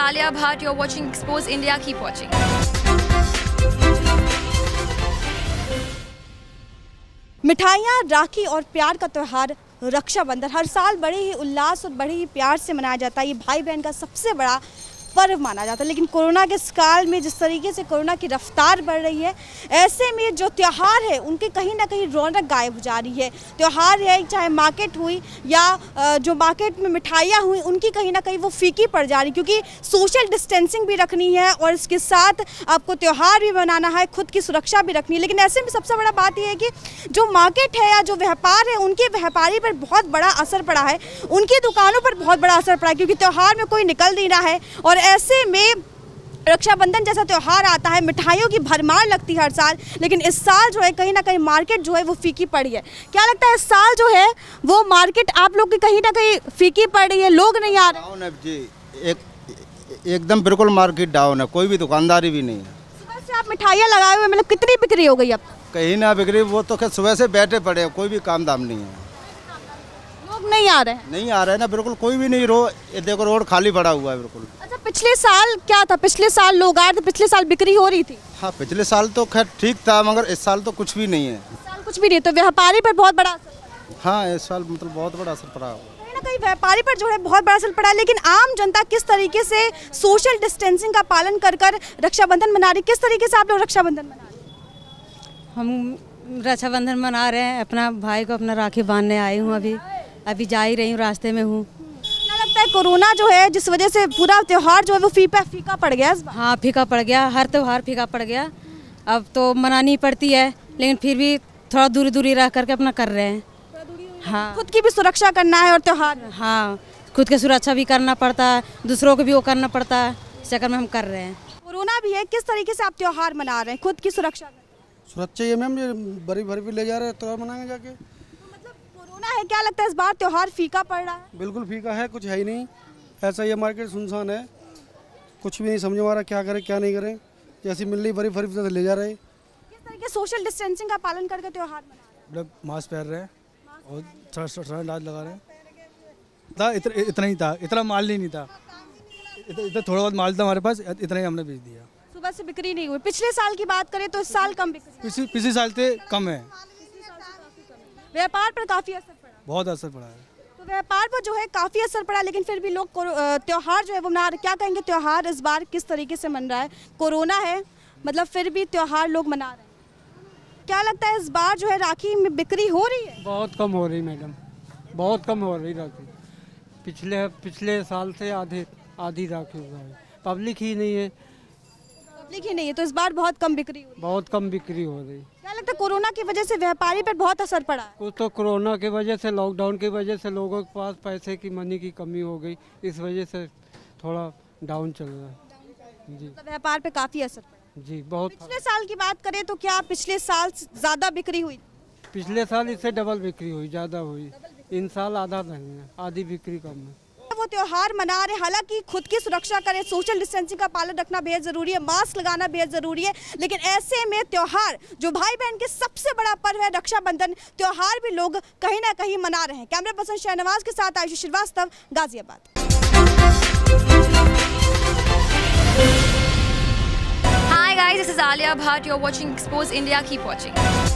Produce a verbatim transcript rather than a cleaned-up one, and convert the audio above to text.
Alia Bhatt. You're watching Expose India. Keep watching. मिठाइयाँ, राखी और प्यार का त्यौहार रक्षाबंधन हर साल बड़े ही उल्लास और बड़े ही प्यार से मनाया जाता है। ये भाई बहन का सबसे बड़ा पर्व माना जाता है। लेकिन कोरोना के इस काल में जिस तरीके से कोरोना की रफ्तार बढ़ रही है, ऐसे में जो त्यौहार है उनके कहीं ना कहीं रौनक गायब हो जा रही है। त्यौहार है, चाहे मार्केट हुई या जो मार्केट में मिठाइयाँ हुई, उनकी कहीं ना कहीं वो फीकी पड़ जा रही, क्योंकि सोशल डिस्टेंसिंग भी रखनी है और इसके साथ आपको त्यौहार भी मनाना है, खुद की सुरक्षा भी रखनी है। लेकिन ऐसे में सबसे बड़ा बात यह है कि जो मार्केट है या जो व्यापार है, उनके व्यापारी पर बहुत बड़ा असर पड़ा है, उनकी दुकानों पर बहुत बड़ा असर पड़ा है, क्योंकि त्यौहार में कोई निकल नहीं रहा है। और ऐसे में रक्षाबंधन जैसा त्यौहार आता है, मिठाइयों की भरमार लगती है हर साल, लेकिन इस साल जो है कहीं ना कहीं मार्केट जो है वो फीकी पड़ी है। क्या लगता है इस साल जो है वो मार्केट आप लोग की कहीं ना कहीं फीकी पड़ रही है, लोग नहीं आ रहे? डाउन है जी, एक एकदम बिल्कुल मार्केट डाउन है, कोई भी दुकानदारी भी नहीं है। सुबह से आप मिठाइयाँ लगाए हुए, मतलब कितनी बिक्री हो गई अब? कहीं ना बिक्री, वो तो खैर सुबह से बैठे पड़े हैं, कोई भी काम दाम नहीं है, लोग नहीं आ रहे हैं। नहीं आ रहे हैं ना, बिल्कुल कोई भी नहीं। रो देखो, रोड खाली पड़ा हुआ है बिल्कुल। अच्छा, पिछले साल क्या था? पिछले साल लोग आए थे, पिछले साल बिक्री हो रही थी? हाँ, पिछले साल तो खैर ठीक था, मगर इस साल तो कुछ भी नहीं है। इस साल कुछ भी नहीं, तो व्यापारी पर बहुत बड़ा असर पड़ा। हाँ, इस साल मतलब बहुत बड़ा असर पड़ा हुआ, कहीं ना कहीं व्यापारी पर जो है बहुत बड़ा असर पड़ा है। लेकिन आम जनता किस तरीके से सोशल डिस्टेंसिंग का पालन कर कर रक्षाबंधन मना रही, किस तरीके से आप लोग रक्षाबंधन मना रहे हैं? हम रक्षाबंधन मना रहे हैं, अपना भाई को अपना राखी बांधने आई हूँ। अभी अभी जा ही रही हूँ, रास्ते में हूँ। क्या लगता है कोरोना जो है जिस वजह से पूरा त्यौहार जो है वो फीका फीका पड़ गया इस बार? हाँ, फीका पड़ गया, हर त्यौहार फीका पड़ गया। अब तो मनानी पड़ती है, लेकिन फिर भी थोड़ा दूरी दूरी रह करके अपना कर रहे हैं। हाँ, खुद की भी सुरक्षा करना है और त्यौहार। हाँ, खुद की सुरक्षा भी करना पड़ता है, दूसरों को भी वो करना पड़ता है, इस चक्कर में हम कर रहे हैं। कोरोना भी है, किस तरीके से आप त्यौहार मना रहे हैं, खुद की सुरक्षा? सुरक्षा ये मैम, ये बड़ी भर भी ले जा रहे हैं, त्यौहार मनाएंगे जाके। तो मतलब कोरोना है, क्या लगता है इस बार त्यौहार फीका पड़ रहा है? बिल्कुल फीका है, कुछ है ही नहीं। ऐसा ये मार्केट सुनसान है, कुछ भी नहीं समझ में आ रहा क्या करें क्या नहीं करें। जैसी मिल रही बड़ी भरी से ले जा रहे हैं। किस तरीके सोशल डिस्टेंसिंग का पालन करके त्यौहार मना रहे हैं? मास्क पहन रहे हैं और सैनिटाइजर लगा रहे हैं। था इतना इतना ही था, इतना माल नहीं था, इतना थोड़ा बहुत माल था हमारे पास, इतना ही हमने बेच दिया। सुबह से बिक्री नहीं हुई। पिछले साल की बात करें तो इस साल कम बिक्री, पिछले पिछले साल से कम है। व्यापार पर काफी असर पड़ा, बहुत असर पड़ा है। तो व्यापार पर जो है काफी असर पड़ा, लेकिन फिर भी लोग त्योहार जो है वो मना रहे। क्या कहेंगे त्योहार इस बार किस तरीके से मन रहा है? कोरोना है, मतलब फिर भी त्योहार लोग मना रहे हैं। क्या लगता है इस बार जो है राखी में बिक्री हो रही है? बहुत कम हो रही मैडम, बहुत कम हो रही राखी। पिछले पिछले साल से आधे आधी राखी हुआ है, पब्लिक ही नहीं है। पब्लिक ही नहीं है, तो इस बार बहुत कम बिक्री हो रही है। बहुत कम बिक्री हो रही। क्या लगता है कोरोना की वजह से व्यापारी पर बहुत असर पड़ा है? कुछ तो कोरोना की वजह से, लॉकडाउन की वजह से लोगों के पास पैसे की मनी की कमी हो गई, इस वजह से थोड़ा डाउन चल रहा है जी। तो व्यापार पे काफी असर पड़ा जी, बहुत। पिछले साल की बात करें तो क्या पिछले साल ज्यादा बिक्री हुई? पिछले साल इससे डबल बिक्री हुई, ज़्यादा हुई। इन साल आधा नहीं है, आधी बिक्री कम है। वो त्योहार मना रहे, हालांकि खुद की सुरक्षा करें, सोशल डिस्टेंसिंग का पालन रखना बेहद जरूरी है, मास्क लगाना बेहद जरूरी है। लेकिन ऐसे में त्योहार जो भाई बहन के सबसे बड़ा पर्व है रक्षाबंधन, त्योहार भी लोग कहीं ना कहीं मना रहे हैं। कैमरा पर्सन शहनवाज के साथ Ayush Srivastava, Ghaziabad. Hi guys, this is Alia Bhatt. You're watching Expose India. Keep watching.